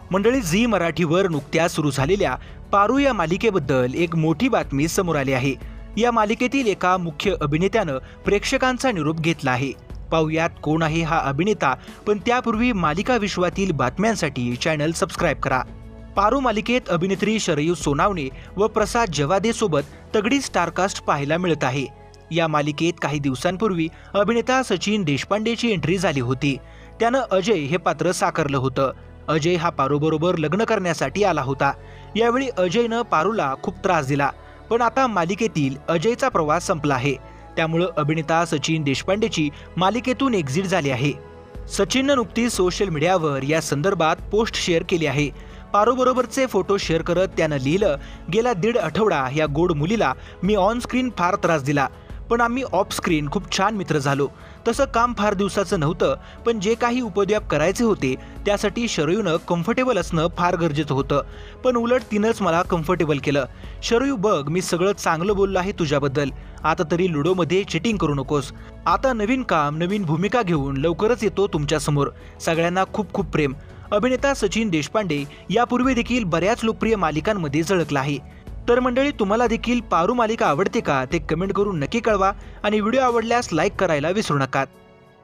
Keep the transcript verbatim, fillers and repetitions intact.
मंडळी, झी मराठीवर नुकत्याच सुरू झालेल्या पारू या मालिकेबद्दल एक मोठी बातमी समोर आली आहे। या मालिकेतील एका मुख्य अभिनेत्यानं प्रेक्षकांचा निरोप घेतला आहे। पाहुयात कोण आहे हा अभिनेता, पण त्यापूर्वी मालिका विश्वातील बातम्यांसाठी चॅनल सबस्क्राइब करा। पारू मालिकेत अभिनेत्री शरयू सोनावणे व प्रसाद जवादे सोबत तगडी स्टारकास्ट पाहायला मिळत आहे। या मालिकेत काही दिवसांपूर्वी अभिनेता सचिन देशपांडेची एंट्री झाली होती। त्यानं अजय हे पात्र साकारलं होतं। अजय हा पारूबरोबर लग्न करण्यासाठी आला होता। यावेळी अजयनं पारूला खूप त्रास दिला, पण आता मालिकेतील अजयचा प्रवास संपला आहे। त्यामुळे अभिनेता सचिन देशपांडेची मालिकेतून एक्झिट झाली आहे। सचिननं नुकतीच सोशल मीडियावर या संदर्भात पोस्ट शेअर केली आहे। पारूबरोबरचे फोटो शेअर करत त्यानं लिहिलं, गेला दीड आठवडा या गोड मुलीला मी ऑन स्क्रीन फार त्रास दिला, पण आम्ही ऑफ स्क्रीन खूप छान मित्र झालो। तसं काम फार दिवसाचं नव्हतं, पण जे काही उपद्व्याप करायचे होते त्यासाठी शरयूनं कम्फर्टेबल असणं फार गरजेचं होतं, पण उलट तिनंच मला कम्फर्टेबल केलं। शरयू, बघ, मी सगळं चांगलं बोललो आहे तुझ्याबद्दल। आता तरी लुडोमध्ये चिटिंग करू नकोस। आता नवीन काम, नवीन भूमिका घेऊन लवकरच येतो तुमच्या समोर। सगळ्यांना खूप खूप प्रेम। अभिनेता सचिन देशपांडे यापूर्वी देखील बऱ्याच लोकप्रिय मालिकांमध्ये झळकला आहे। तर मंडळी, तुम्हाला देखील पारू मालिका आवडते का ते कमेंट करून नक्की कळवा आणि व्हिडिओ आवडल्यास लाईक करायला विसरू नका।